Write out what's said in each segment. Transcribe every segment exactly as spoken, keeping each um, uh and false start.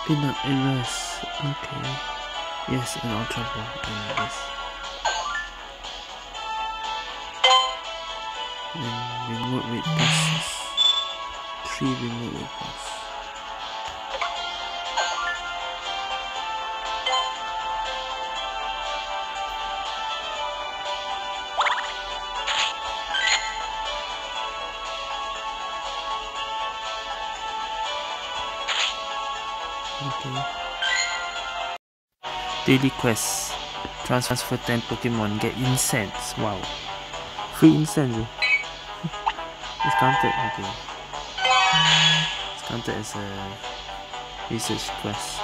Peanut erase. Okay. Yes, an ultra ball. And this. And remote with passes. Three remote with passes. Okay. Daily quest. Transfer ten Pokemon. Get incense. Wow. Free incense. Eh? It's counted. Okay. It's counted as a research quest.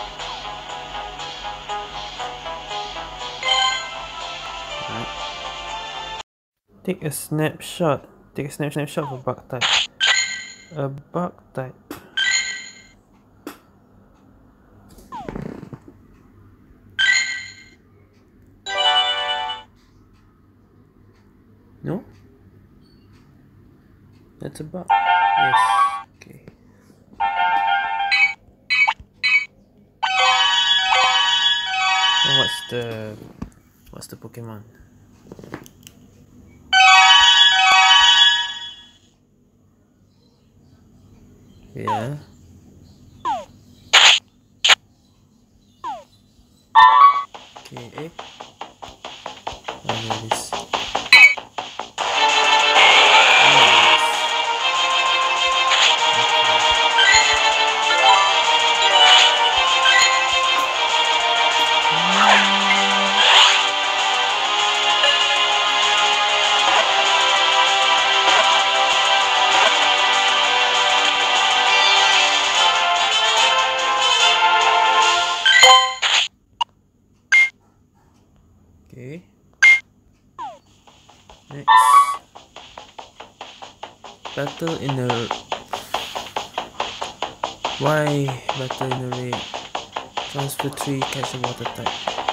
Right. Take a snapshot. Take a snap snapshot for bug type. A bug type. No? That's a bug. Yes. Okay. Oh, what's the what's the Pokemon? Yeah. Okay, eh? Oh, there it is. Okay. Next. Battle in a Why battle in a raid? Transfer three, catch a water type.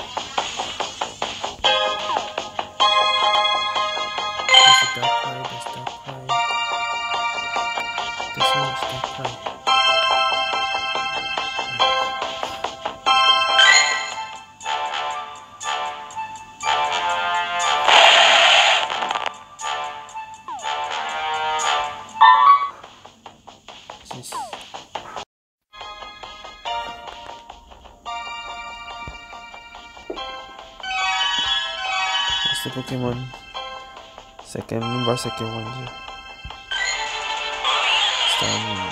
There's a dark cry, there's dark cry. There's so much dark cry. Jeez. What's the Pokemon? Second, remember second one here. Stunning.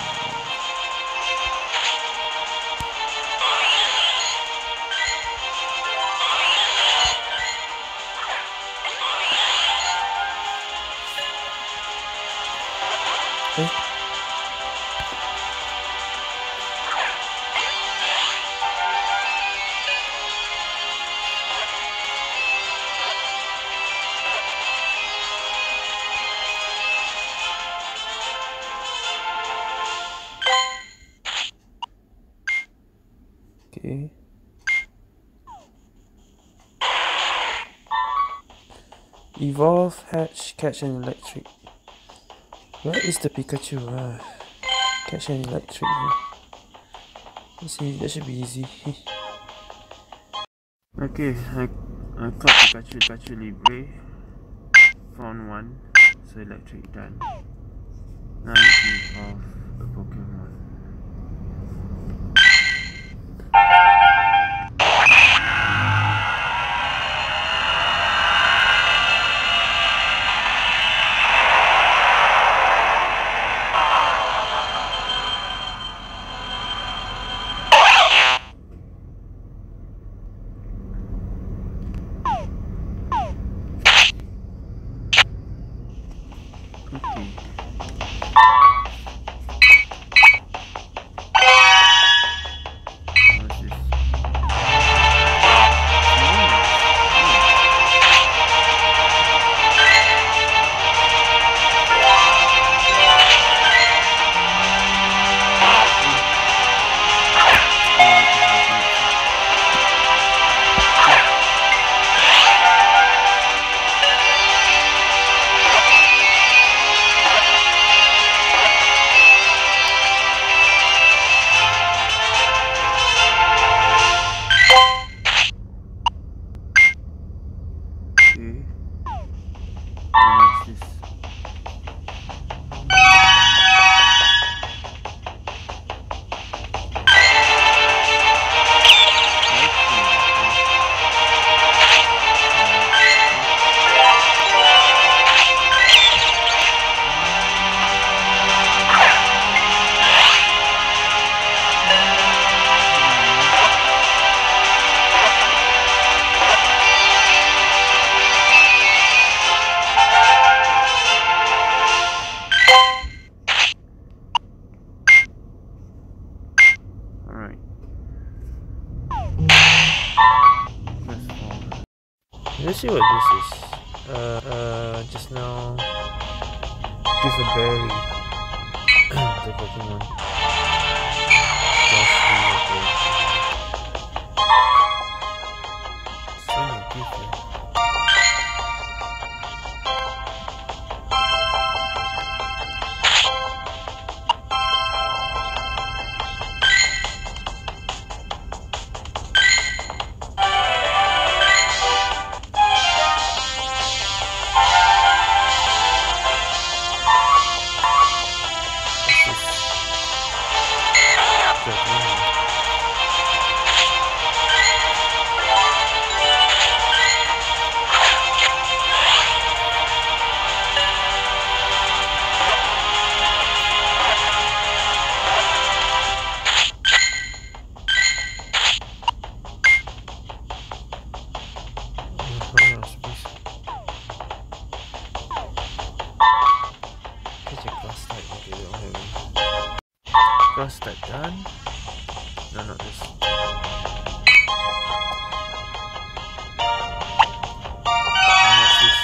Eh? Okay. Evolve, hatch, catch an electric. Where is the Pikachu? Ah, catch an electric. Let's see, that should be easy. Okay, I, I caught Pikachu, Pikachu Libre. Found one, so electric done. Now I evolve a Pokemon. Okay. Let's see what this is. Uh, uh, just now, give a berry to Pokemon. Ghastly, okay. It's really different. Cross that done. No, not this. And what's this?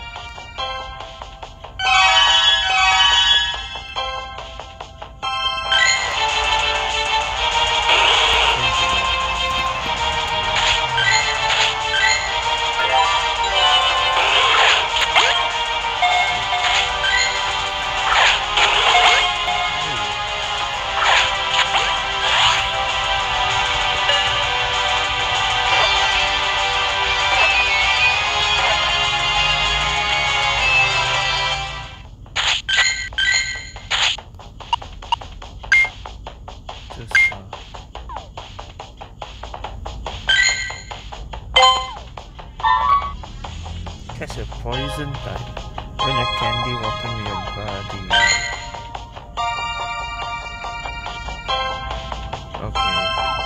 Catch a poison type when a candy walking your body. Okay.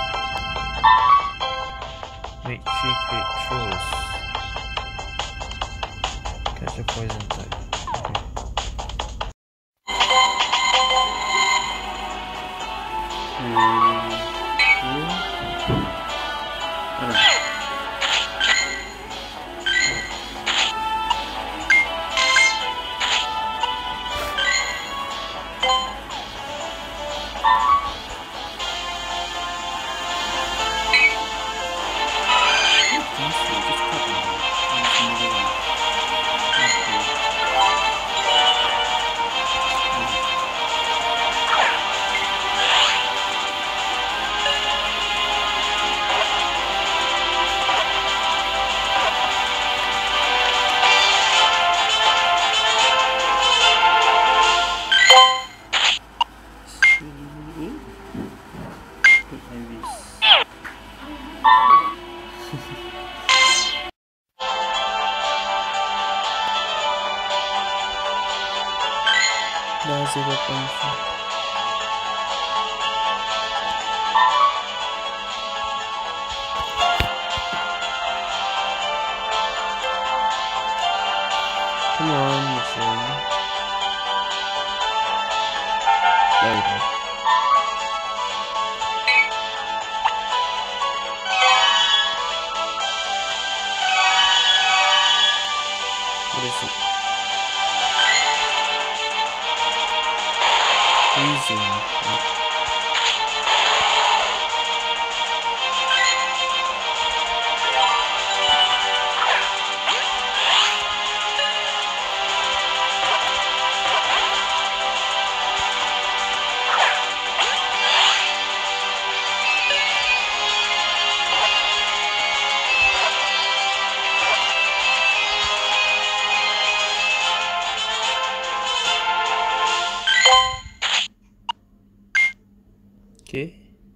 Make three quick throws. Catch a poison type. Okay. That's zero point four. Come on, machine. There we go. What is it? Freezing. Okay.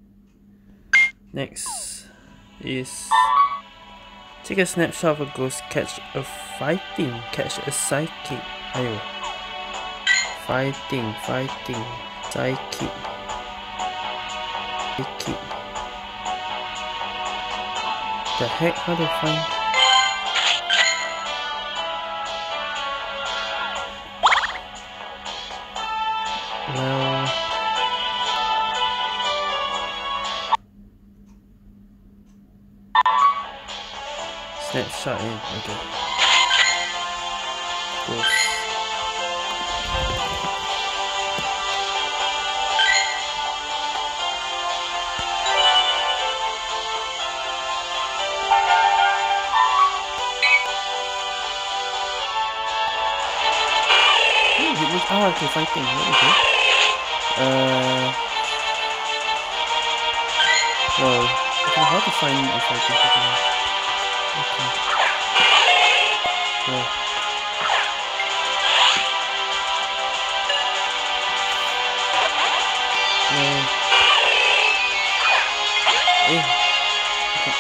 Next is take a snapshot of a ghost, catch a fighting, catch a psychic. Ayo. Fighting, fighting, psychic. Psychic. The heck, how do I find? Well, Let's shot in. Okay. Close. Oh, okay, fighting. Okay. Uh. Well, okay, how to find a fighting Pokemon? Okay. Well. Well. Eh. Okay.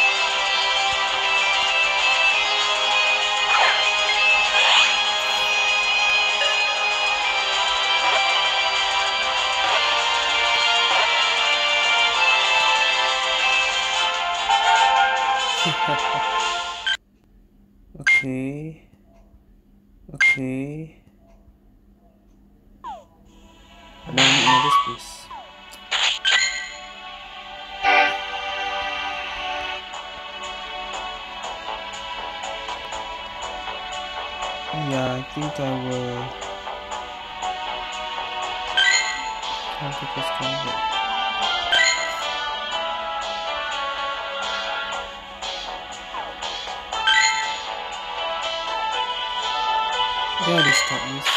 Okay. Okay. Now I'm in another space. Yeah, I think I will. I'll take this combo. Yeah, this start this.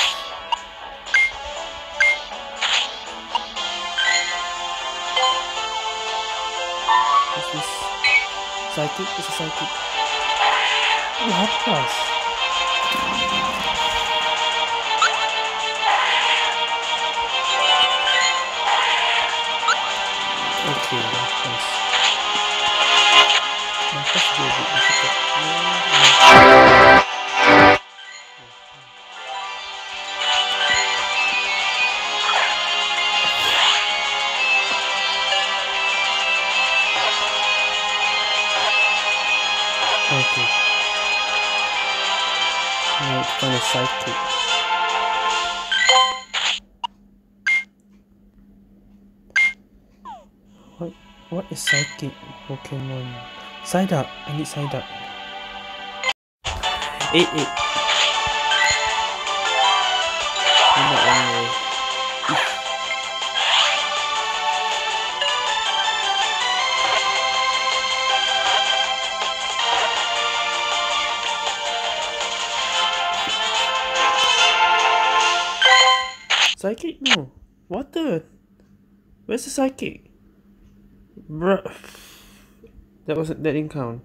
What's this? Psychic? It's a psychic. Oh, half class. Okay, half class. My first will be difficult. Okay. Now it's kind of psychic. What? What is psychic Pokemon? Psyduck. I need Psyduck. Eight eight. I'm not anyway. Psychic? No. Water. Where's the psychic? Bruh. That wasn't. That didn't count.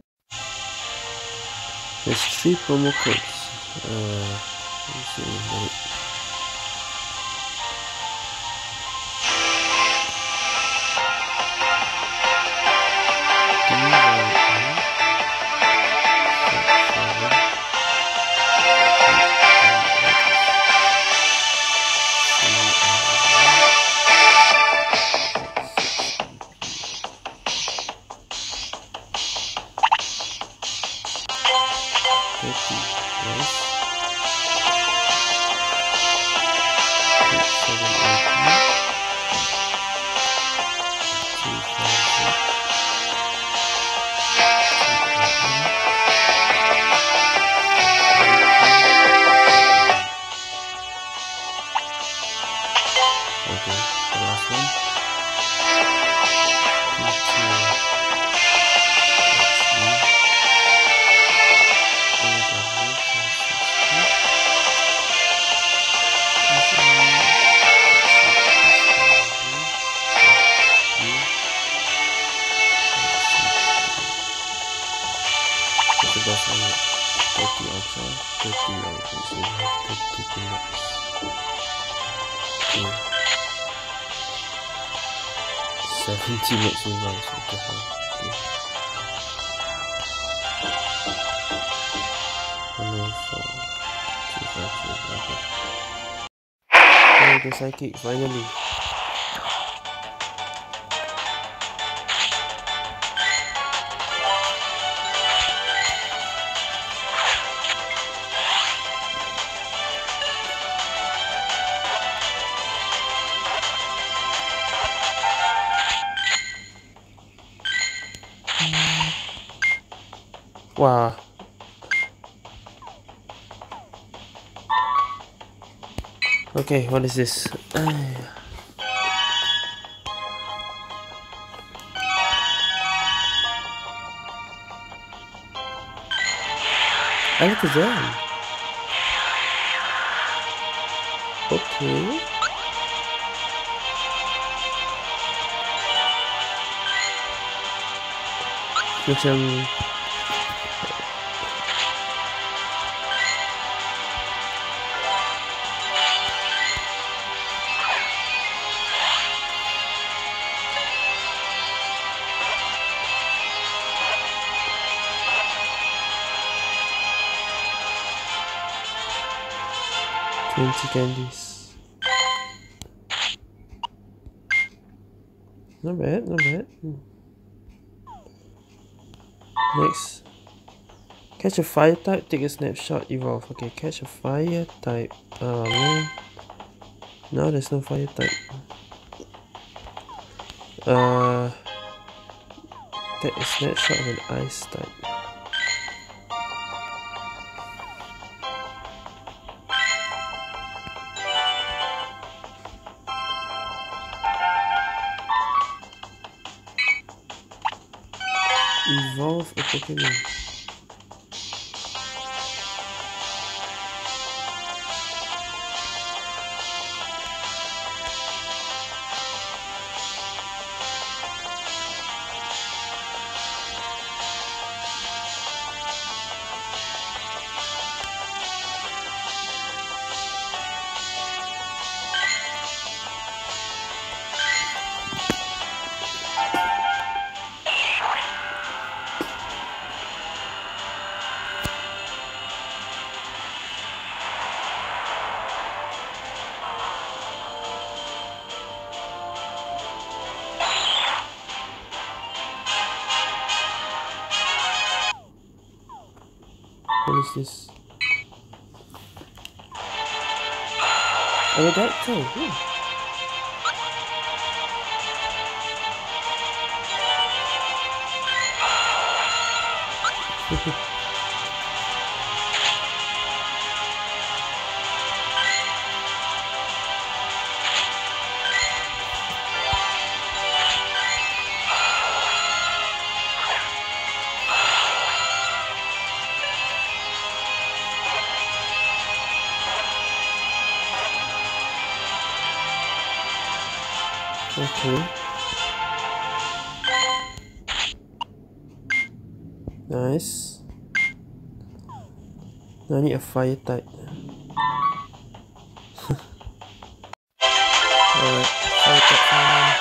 There's three promo codes. Uh, let's see. Wait. seventy max revives, what the hell? Okay. one oh four, two five two, okay. Oh, the psychic, finally. Wow. Okay, what is this? Alakazam. Okay. Macam twenty candies. Not bad, not bad. Hmm. Next. Catch a fire type, take a snapshot, evolve. Okay, catch a fire type. Oh man. No, there's no fire type. Uh, take a snapshot of an ice type. Evolve a Pokemon. What is this? Aerodactyl. Hmm. Okay. Nice. Now I need a fire type. Alright, fire type final.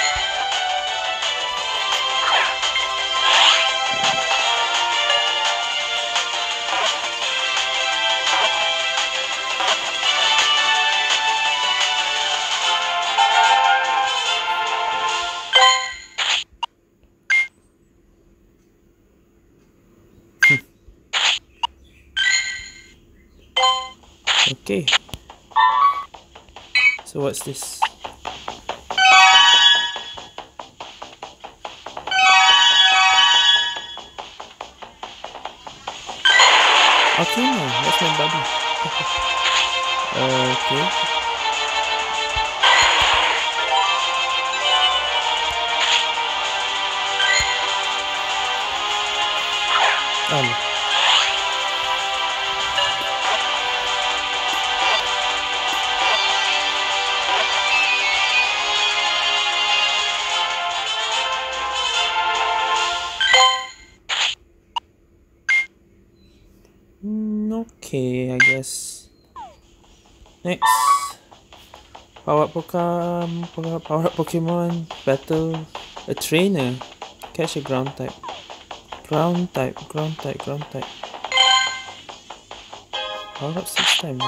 Okay. So what's this? Okay, no, that's my buddy. uh, okay. Um. Okay, I guess. Next. Power up Pokemon, power up Pokemon, battle a trainer, catch a ground type. Ground type, ground type, ground type. Power up six times.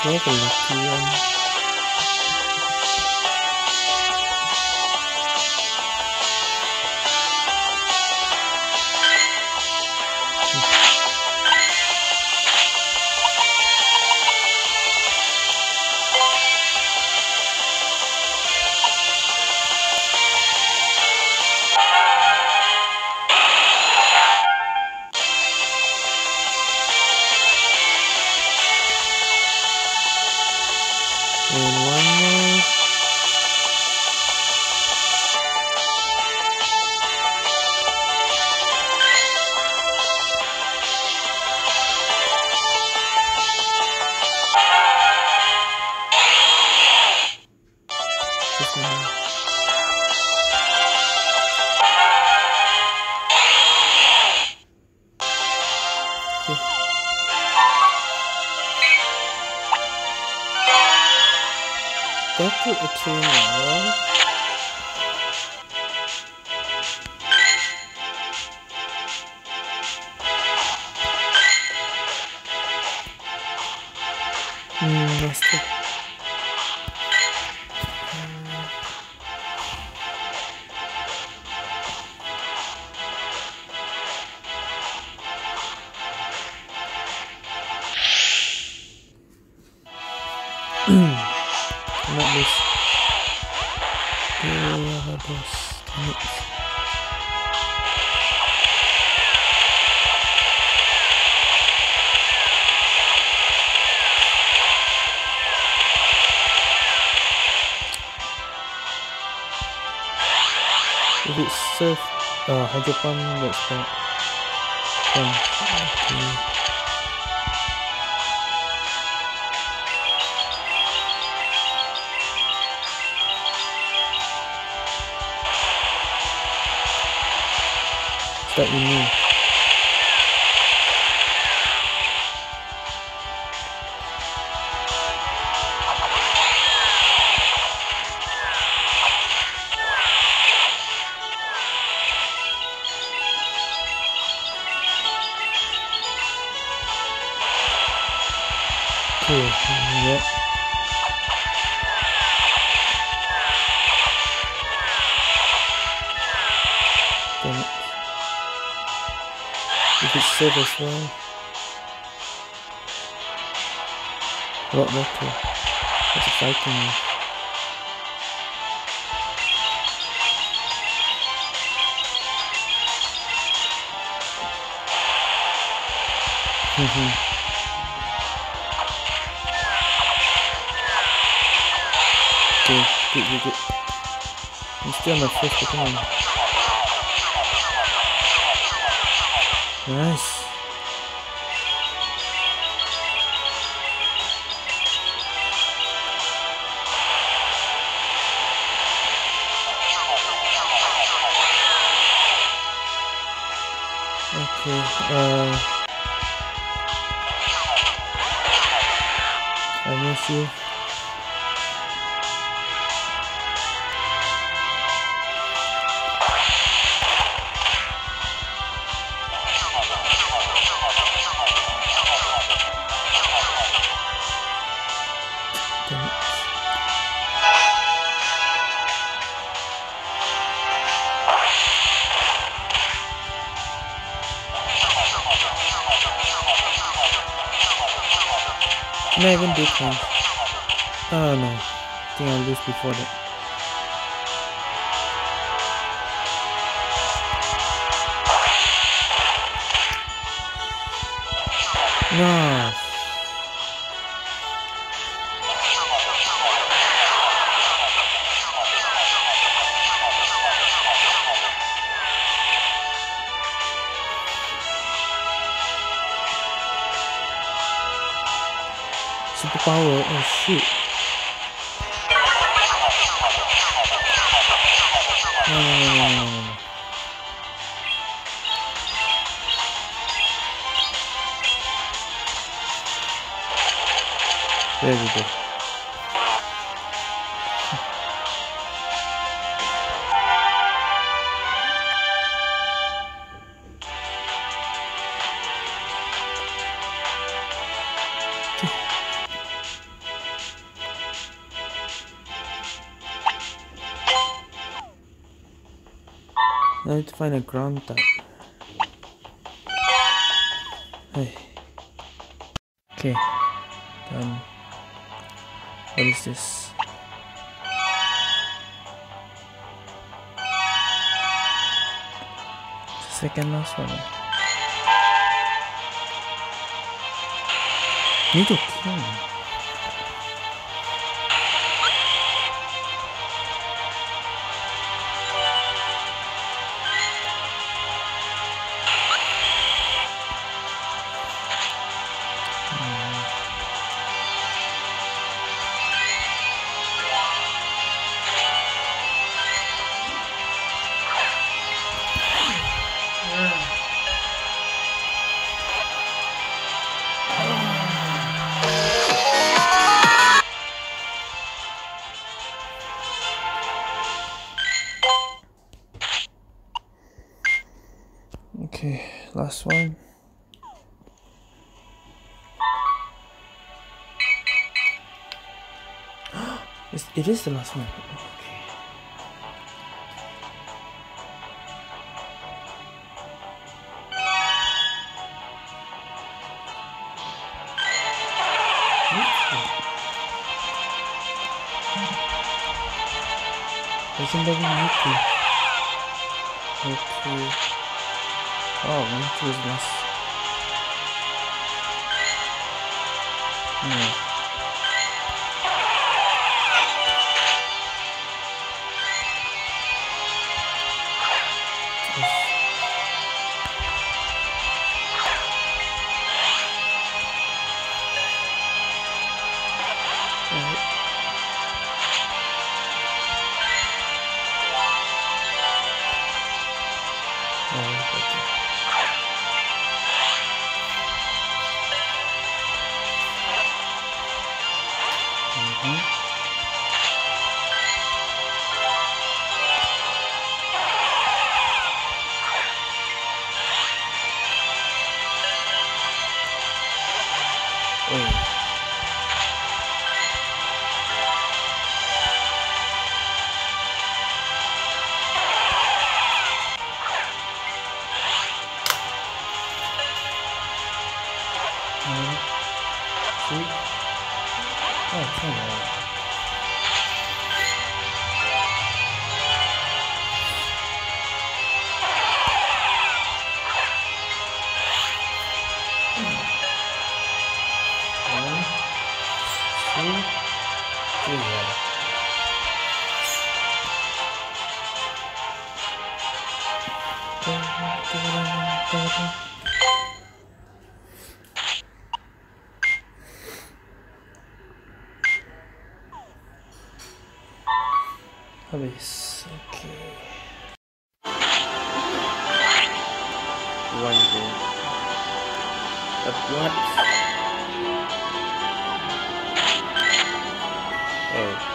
twelve, a lucky one. And one more. Just one more. Okay. That took a turn. Hmm, that's the not this. Oh, boss. Damn it. If it's surf, uh, hydro pump, that's fine. Fine. Okay. Start ini. Okay, yeah. Damn it. If it's safe as well. A lot better. That's a fighting move. Mhm. Okay, good, good, good. I'm still on my first Pokemon. Nice. Okay, uh... I miss you. Can I even do cleanse? Oh no, I think I'll lose before that. No. Superpower, oh shit. No, no, no, no, no, no. There we go. I need to find a ground type. Hey. Okay. Done. What is this? Second last one. Need to kill me. Okay, last one. It's, it is the last one. Okay. Doesn't even need to. Okay. Oh, Mewtwo is less. Hmm. Habis, okay. One day. But what? Oh.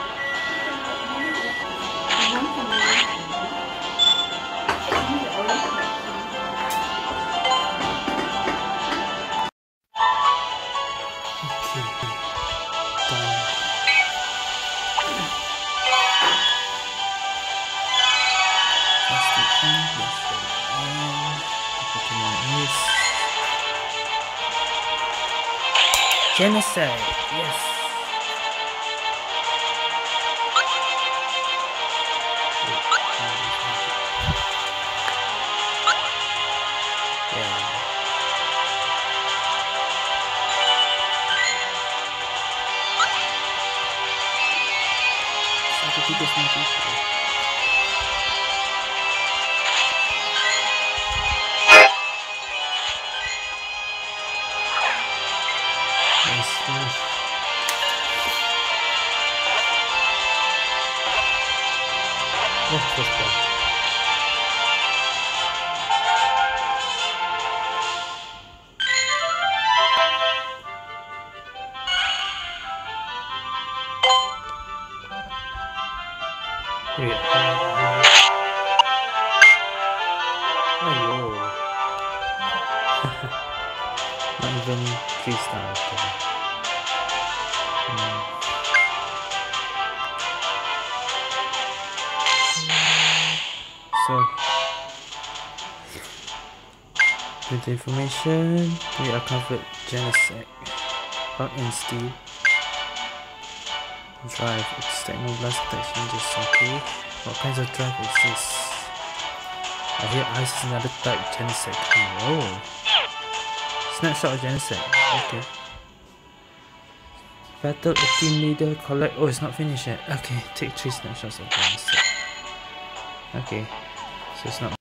Genocide, yes. Yeah. Satu tiga sembilan tujuh. Oh, first one. Wait, uh, oh, not even three stars. Hmm. So With the information, we are covered. Genesect. Rock and steel. Drive. It's Technoblast exchanges. Okay. What kinds of drive is this? I hear ice is another type. Genesect. Whoa. Snapshot of Genesect. Okay. Battle a team leader. Collect. Oh, it's not finished yet. Okay. Take three snapshots of Genesect. Okay. So it's not